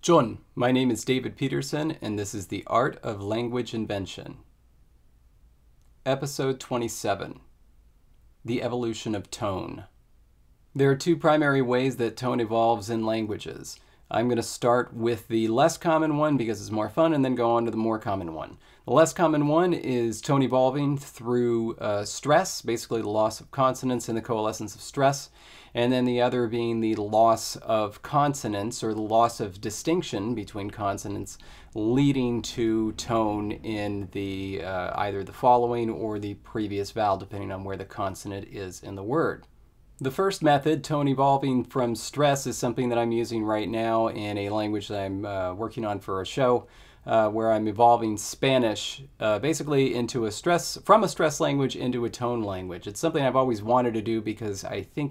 John, my name is David Peterson, and this is The Art of Language Invention. Episode 27, The Evolution of Tone. There are two primary ways that tone evolves in languages. I'm going to start with the less common one because it's more fun, and then go on to the more common one. The less common one is tone evolving through stress, basically the loss of consonants and the coalescence of stress. And then the other being the loss of consonants, or the loss of distinction between consonants, leading to tone in the either the following or the previous vowel, depending on where the consonant is in the word. The first method, tone evolving from stress, is something that I'm using right now in a language that I'm working on for a show, where I'm evolving Spanish basically into from a stress language into a tone language. It's something I've always wanted to do because I think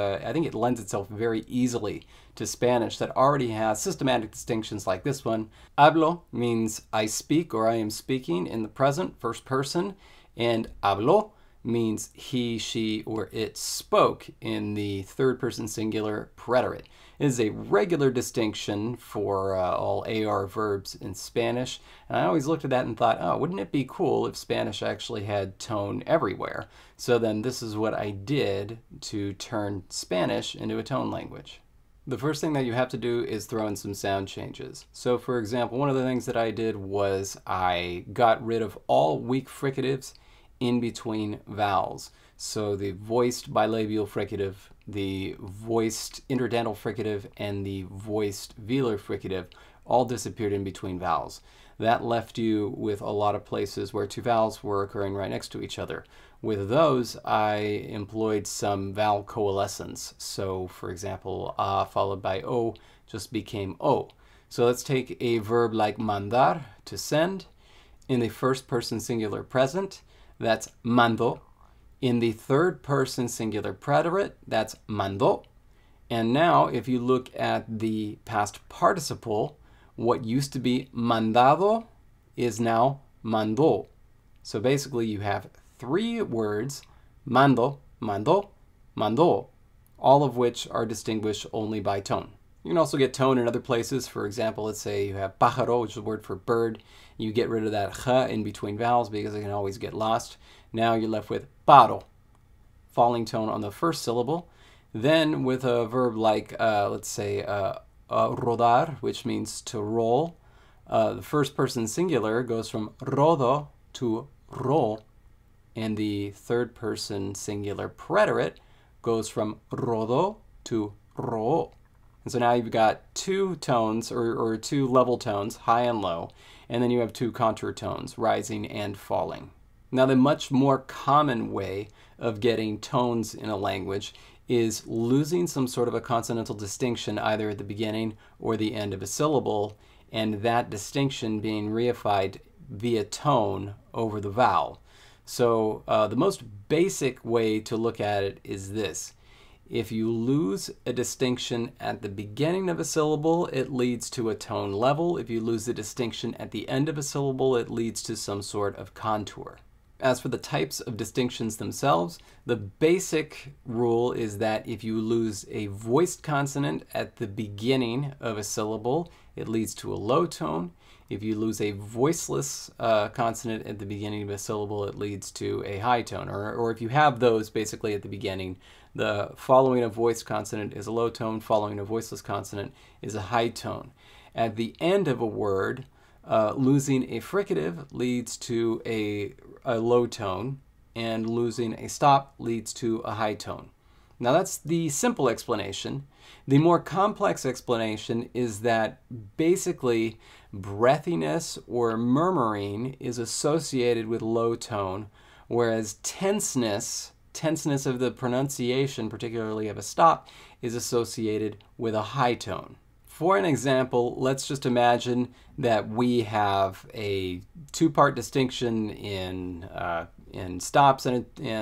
it lends itself very easily to Spanish that already has systematic distinctions like this one. Hablo means I speak or I am speaking in the present, first person, and habló means he, she, or it spoke in the third person singular preterite. It is a regular distinction for all AR verbs in Spanish, and I always looked at that and thought, oh, wouldn't it be cool if Spanish actually had tone everywhere? So then this is what I did to turn Spanish into a tone language. The first thing that you have to do is throw in some sound changes. So for example, one of the things that I did was I got rid of all weak fricatives in between vowels. So the voiced bilabial fricative, the voiced interdental fricative, and the voiced velar fricative all disappeared in between vowels. That left you with a lot of places where two vowels were occurring right next to each other. With those, I employed some vowel coalescence. So for example, a followed by o just became o. So let's take a verb like mandar, to send. In the first person singular present, that's mando. In the third person singular preterite, that's mandó. And now if you look at the past participle, what used to be mandado is now mandó. So basically you have three words, mando, mandó, mandó, all of which are distinguished only by tone. You can also get tone in other places. For example, let's say you have pájaro, which is a word for bird. You get rid of that j in between vowels because it can always get lost. Now you're left with paro, falling tone on the first syllable. Then with a verb like, let's say, rodar, which means to roll, the first person singular goes from rodo to ro, and the third person singular preterite goes from rodo to ro. And so now you've got two tones, or two level tones, high and low, and then you have two contour tones, rising and falling. Now the much more common way of getting tones in a language is losing some sort of a consonantal distinction either at the beginning or the end of a syllable, and that distinction being reified via tone over the vowel. So the most basic way to look at it is this. If you lose a distinction at the beginning of a syllable, it leads to a tone level. If you lose the distinction at the end of a syllable, it leads to some sort of contour. As for the types of distinctions themselves, the basic rule is that if you lose a voiced consonant at the beginning of a syllable, it leads to a low tone. If you lose a voiceless consonant at the beginning of a syllable, it leads to a high tone. Or if you have those basically at the beginning, the following a voiced consonant is a low tone, following a voiceless consonant is a high tone. At the end of a word, losing a fricative leads to a low tone, and losing a stop leads to a high tone. Now that's the simple explanation. The more complex explanation is that basically breathiness or murmuring is associated with low tone, whereas tenseness of the pronunciation, particularly of a stop, is associated with a high tone. For an example, let's just imagine that we have a two-part distinction in stops and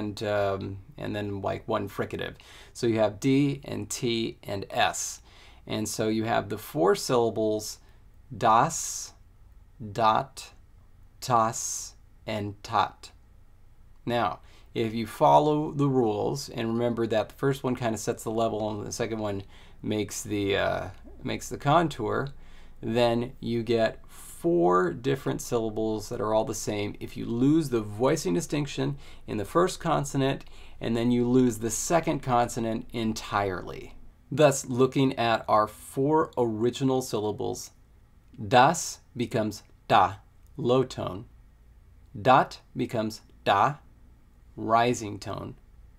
then like one fricative. So you have D and T and S. And so you have the four syllables das, dat, tas, and tat. Now, if you follow the rules, and remember that the first one kind of sets the level and the second one makes the contour, then you get 4 different syllables that are all the same if you lose the voicing distinction in the first consonant and then you lose the second consonant entirely. Thus, looking at our 4 original syllables, das becomes da, low tone. Dat becomes da, rising tone.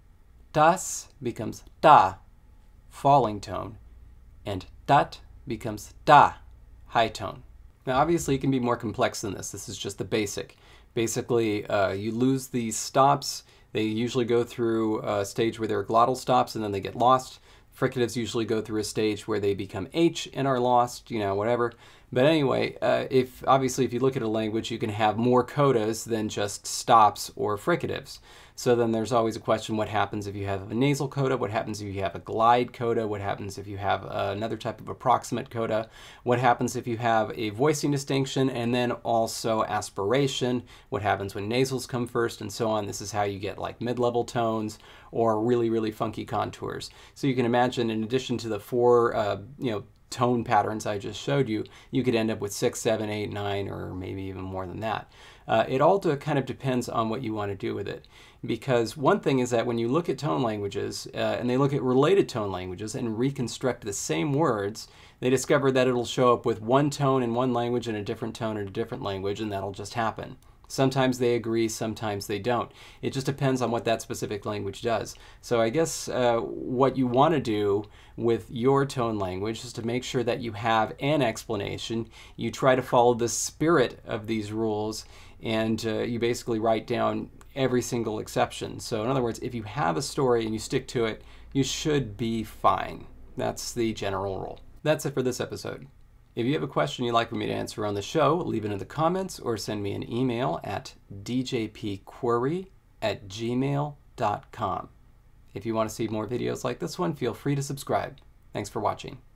Das becomes da, falling tone. And dat becomes da, high tone. Now obviously it can be more complex than this. This is just the basic. Basically, you lose these stops. They usually go through a stage where there are glottal stops and then they get lost. Fricatives usually go through a stage where they become H and are lost, you know, whatever. But anyway, if you look at a language, you can have more codas than just stops or fricatives. So then there's always a question, what happens if you have a nasal coda? What happens if you have a glide coda? What happens if you have another type of approximate coda? What happens if you have a voicing distinction and then also aspiration? What happens when nasals come first and so on? This is how you get like mid-level tones or really, really funky contours. So you can imagine, in addition to the 4, tone patterns I just showed you, you could end up with 6, 7, 8, 9, or maybe even more than that. It all kind of depends on what you want to do with it. Because one thing is that when you look at tone languages, and they look at related tone languages and reconstruct the same words, they discover that it'll show up with one tone in one language and a different tone in a different language, and that'll just happen. Sometimes they agree, sometimes they don't. It just depends on what that specific language does. So I guess what you want to do with your tone language is to make sure that you have an explanation. You try to follow the spirit of these rules, and you basically write down every single exception. So in other words, if you have a story and you stick to it, you should be fine. That's the general rule. That's it for this episode. If you have a question you'd like for me to answer on the show, leave it in the comments or send me an email at djpquery@gmail.com. If you want to see more videos like this one, feel free to subscribe. Thanks for watching.